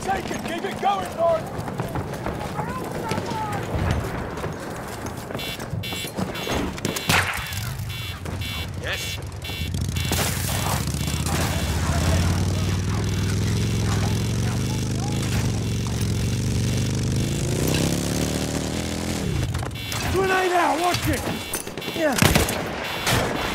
take it! Keep it going, North! Yes? Grenade out! Watch it! Yeah.